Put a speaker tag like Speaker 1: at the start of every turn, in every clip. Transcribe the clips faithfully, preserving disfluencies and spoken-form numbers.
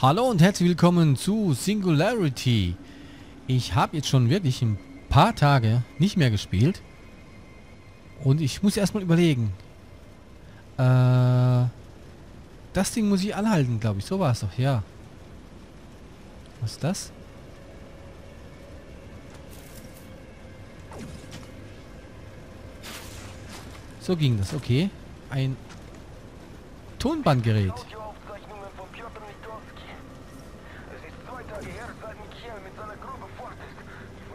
Speaker 1: Hallo und herzlich willkommen zu Singularity. Ich habe jetzt schon wirklich ein paar Tage nicht mehr gespielt. Und ich muss erstmal überlegen. Äh, das Ding muss ich anhalten, glaube ich. So war es doch, ja. Was ist das? So ging das, okay. Ein Tonbandgerät.
Speaker 2: Audioaufzeichnungen von Piotr Nikolski. Es ist zwei Tage her, seit Michael mit seiner Gruppe fort ist. Ich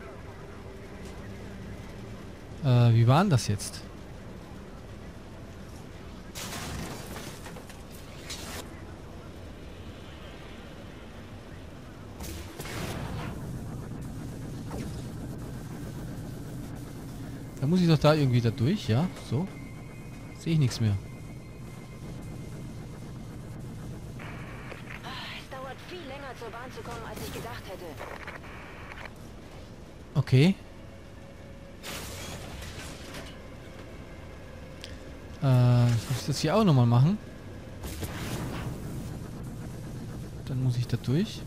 Speaker 2: frage mich...
Speaker 1: Äh, wie war denn das jetzt? Da muss ich doch da irgendwie da durch, ja? So. Sehe ich nichts mehr.
Speaker 3: Es dauert viel länger zur Bahn zu kommen, als ich gedacht hätte.
Speaker 1: Okay. Äh, muss ich das hier auch nochmal machen? Dann muss ich da durch.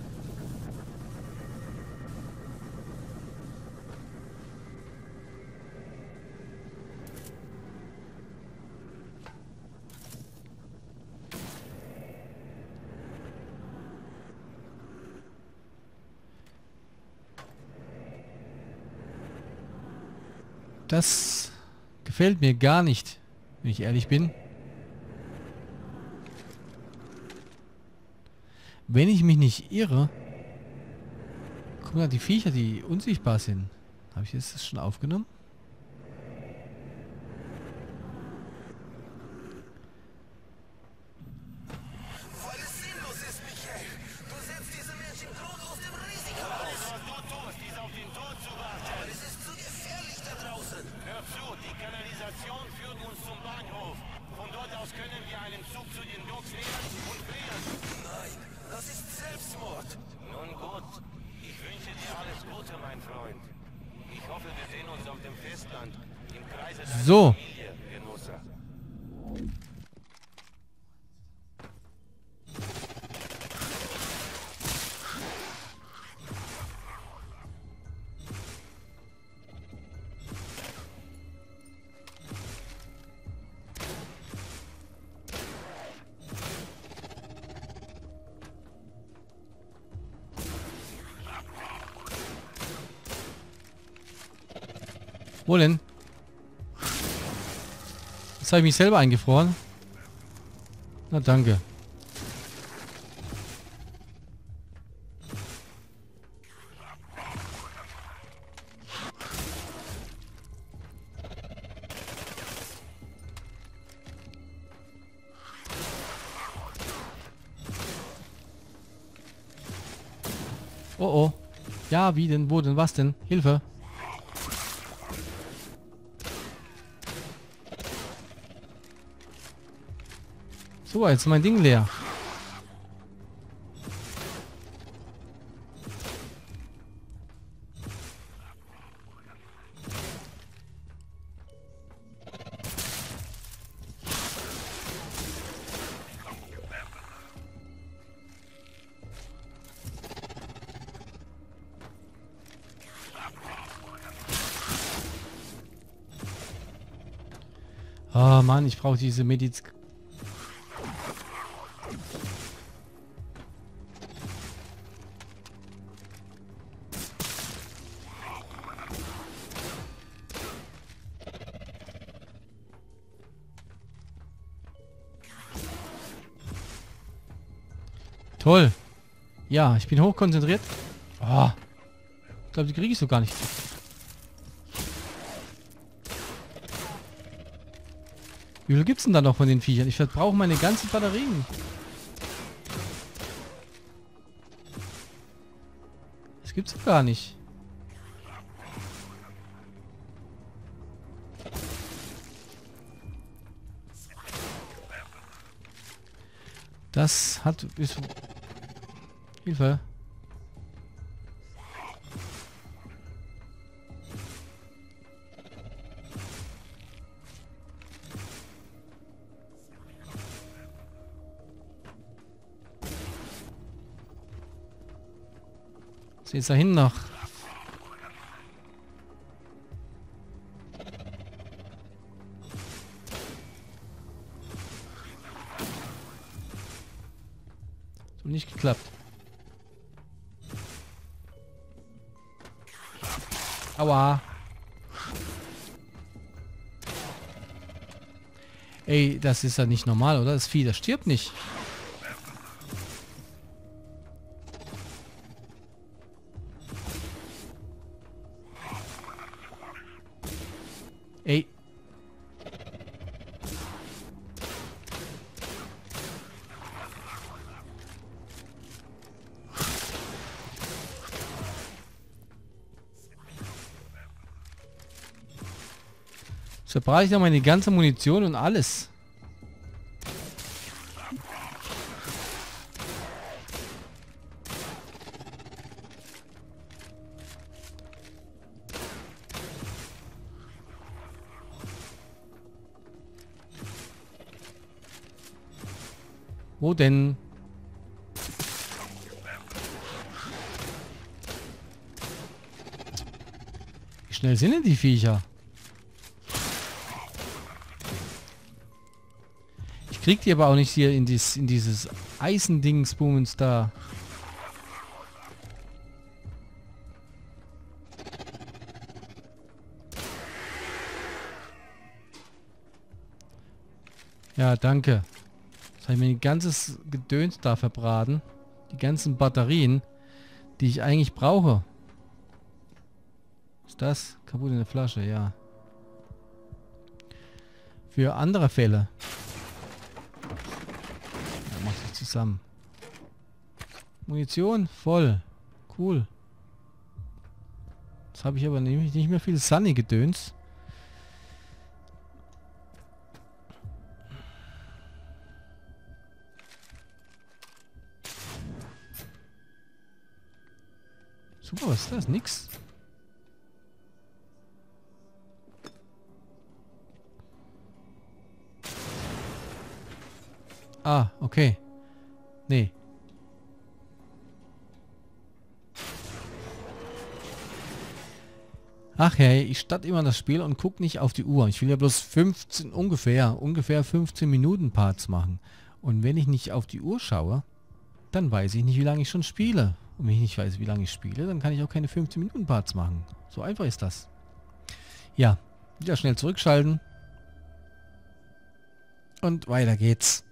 Speaker 1: Das gefällt mir gar nicht, wenn ich ehrlich bin. Wenn ich mich nicht irre... Guck mal, die Viecher, die unsichtbar sind. Habe ich jetzt das schon aufgenommen?
Speaker 2: Weil es sinnlos ist, Michael. Du setzt diese Menschen tot aus dem Risiko aus.
Speaker 4: Was du tust, ist auf den Tod zu warten.
Speaker 2: Aber es ist zu gefährlich da draußen.
Speaker 4: Hör zu, die Kanalisation führt uns zum Bahnhof. Von dort aus können wir einen Zug zu den Docks nehmen und frieren.
Speaker 2: Nein, das ist Selbstmord.
Speaker 4: Nun gut, ich wünsche dir alles Gute, mein Freund. Ich hoffe, wir sehen uns auf dem Festland, im Kreise deiner
Speaker 1: So.
Speaker 4: Familie, Genosse.
Speaker 1: Wo denn? Jetzt habe ich mich selber eingefroren. Na danke. Oh oh. Ja, wie denn? Wo denn? Was denn? Hilfe. So, jetzt ist mein Ding leer. Oh Mann, ich brauche diese Mediz... Toll. Ja, ich bin hochkonzentriert. Oh. Ich glaube, die kriege ich so gar nicht. Wie viel gibt's denn da noch von den Viechern? Ich verbrauche meine ganzen Batterien. Das gibt's doch gar nicht. Das hat... Ist, Hilfe. ist da hinten noch. So nicht geklappt. Aua. Ey, das ist ja nicht normal, oder? Das Vieh, das stirbt nicht. Ey. So brauche ich noch meine ganze Munition und alles. Wo denn? Wie schnell sind denn die Viecher? Ich krieg die aber auch nicht hier in, dies, in dieses Eisendingsbumens da. Ja, danke. Jetzt habe ich mir ein ganzes Gedöns da verbraten. Die ganzen Batterien, die ich eigentlich brauche. Ist das? Kaputt in der Flasche, ja. Für andere Fälle. Ja, mach ich zusammen. Munition voll. Cool. Jetzt habe ich aber nämlich nicht mehr viel Sunny-Gedöns. Super, was ist das? Nix. Ah, okay. Nee. Ach hey, ich starte immer das Spiel und gucke nicht auf die Uhr. Ich will ja bloß fünfzehn, ungefähr, ungefähr fünfzehn Minuten Parts machen. Und wenn ich nicht auf die Uhr schaue, dann weiß ich nicht, wie lange ich schon spiele. Und wenn ich nicht weiß, wie lange ich spiele, dann kann ich auch keine fünfzehn Minuten Parts machen. So einfach ist das. Ja, wieder schnell zurückschalten. Und weiter geht's.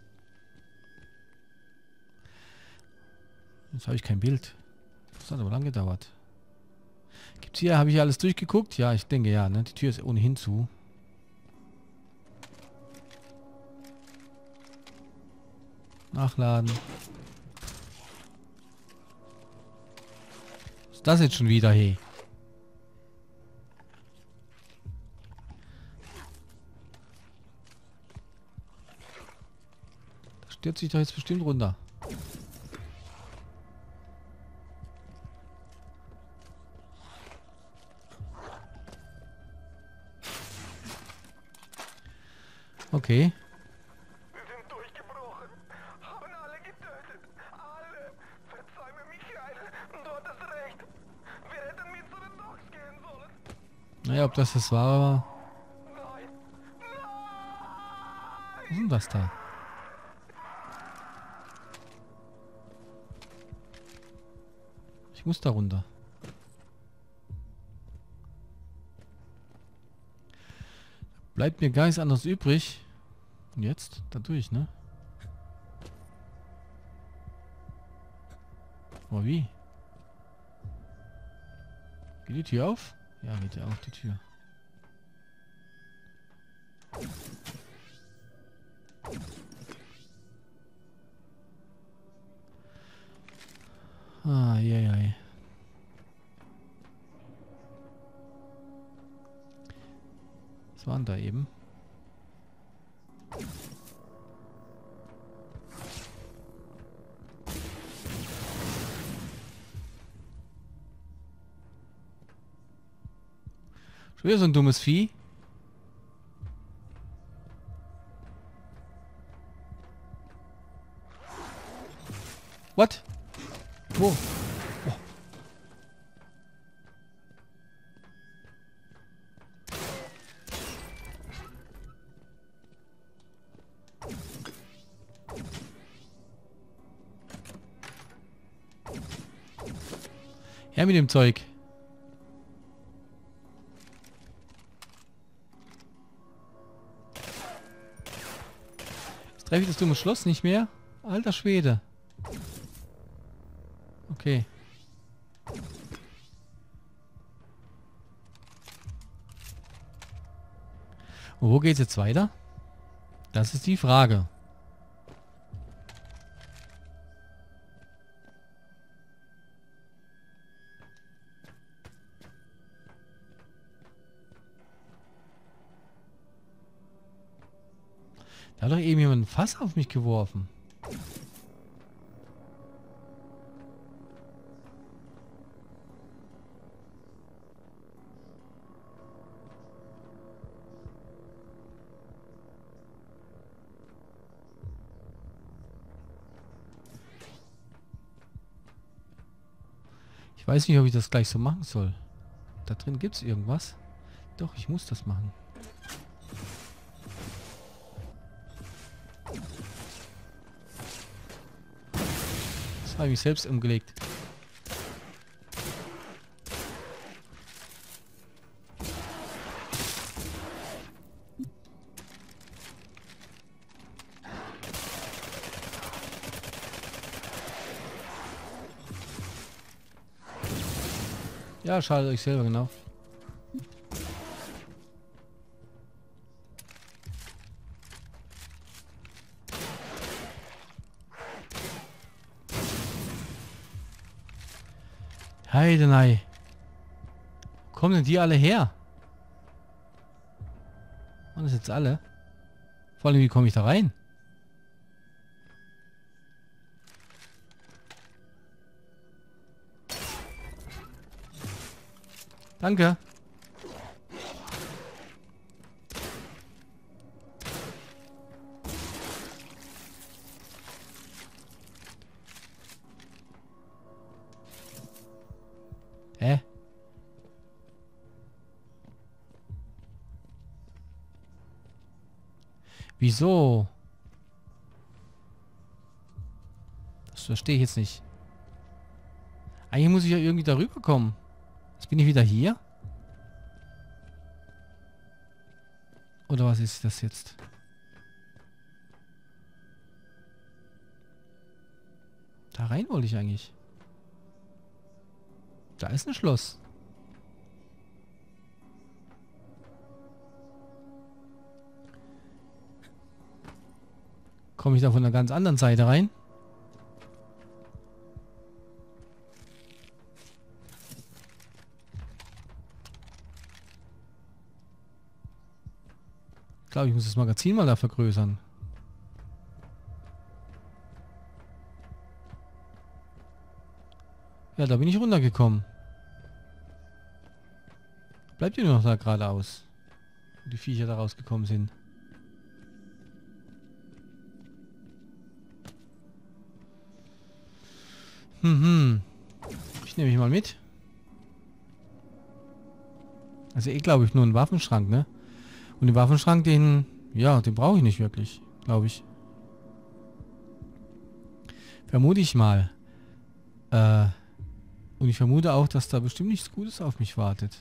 Speaker 1: Jetzt habe ich kein Bild. Das hat aber lang gedauert. Gibt's hier, habe ich alles durchgeguckt? Ja, ich denke ja, ne? Die Tür ist ohnehin zu. Nachladen. Was ist das jetzt schon wieder, hey? Das stürzt sich doch jetzt bestimmt runter. Okay.
Speaker 2: Wir sind durchgebrochen, haben alle getötet. Alle. Verzeih mir, Michael. Du hattest recht. Wir hätten mit zu den Docks gehen sollen.
Speaker 1: Naja, ob das das war, aber...
Speaker 2: Nein.
Speaker 1: Was ist denn das da? Ich muss da runter. Bleibt mir gar nichts anderes übrig. Und jetzt? Da durch, ne? Aber wie? Geht die Tür auf? Ja, geht ja auf die Tür. Ah, ja, ja. Was war denn da eben? Schon wieder so ein dummes Vieh. What? Wo? Oh. Her mit dem Zeug. Jetzt treffe ich das dumme Schloss nicht mehr. Alter Schwede. Okay. Und wo geht's jetzt weiter? Das ist die Frage. Da hat doch eben jemand ein Fass auf mich geworfen. Ich weiß nicht, ob ich das gleich so machen soll. Da drin gibt es irgendwas. Doch, ich muss das machen. Das habe ich mich selbst umgelegt. Ja, schadet euch selber, genau. Heidenei. Wo kommen denn die alle her? Und das jetzt alle? Vor allem, wie komme ich da rein? Danke. Hä? Wieso? Das verstehe ich jetzt nicht. Eigentlich muss ich ja irgendwie darüber kommen. Jetzt bin ich wieder hier? Oder was ist das jetzt? Da rein wollte ich eigentlich. Da ist ein Schloss. Komme ich da von einer ganz anderen Seite rein? Ich glaube, ich muss das Magazin mal da vergrößern. Ja, da bin ich runtergekommen. Bleibt ihr nur noch da geradeaus, wo die Viecher da rausgekommen sind. Hm, hm. Ich nehme mich mal mit. Also eh, glaube ich, nur ein Waffenschrank, ne? Und den Waffenschrank, den, ja, den brauche ich nicht wirklich, glaube ich. Vermute ich mal. Äh, und ich vermute auch, dass da bestimmt nichts Gutes auf mich wartet.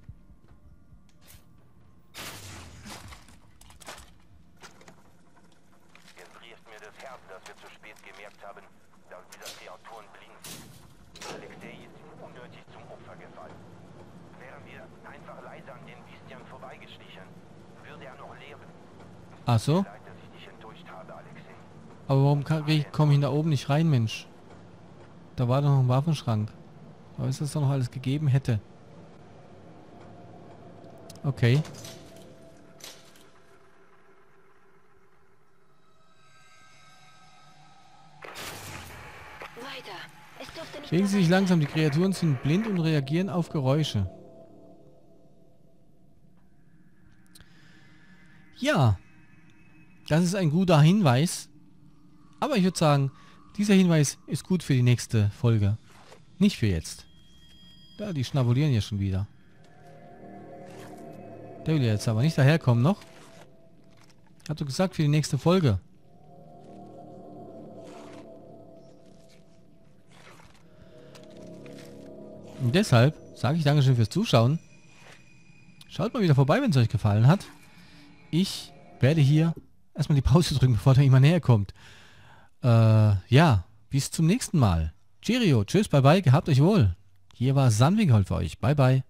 Speaker 4: Jetzt rieft mir das Herz, dass wir zu spät gemerkt haben, dass diese Kreaturen blinken. Alexei ist unnötig zum Opfer gefallen. Wären wir einfach leise an den Biestiern vorbeigeschlichen, würde er noch leben.
Speaker 1: Ach so?
Speaker 4: Leid, dass ich dich enttäuscht habe, Alexei.
Speaker 1: Aber warum komme ich da oben nicht rein, Mensch? Da war doch noch ein Waffenschrank. Aber ist das doch noch alles gegeben hätte. Okay.
Speaker 3: Weiter. Es dürfte nicht
Speaker 1: Bewegen
Speaker 3: mehr
Speaker 1: Sie sich
Speaker 3: weit
Speaker 1: langsam, die
Speaker 3: sein.
Speaker 1: Kreaturen sind blind und reagieren auf Geräusche. Ja. Das ist ein guter Hinweis. Aber ich würde sagen, dieser Hinweis ist gut für die nächste Folge. Nicht für jetzt. Ja, die schnabulieren ja schon wieder. Der will ja jetzt aber nicht daherkommen noch. Hat du gesagt, für die nächste Folge. Und deshalb sage ich Dankeschön fürs Zuschauen. Schaut mal wieder vorbei, wenn es euch gefallen hat. Ich werde hier erstmal die Pause drücken, bevor da jemand näher kommt. Äh, ja, bis zum nächsten Mal. Cheerio, tschüss, bye bye, gehabt euch wohl. Hier war Sunwinkel für euch. Bye bye.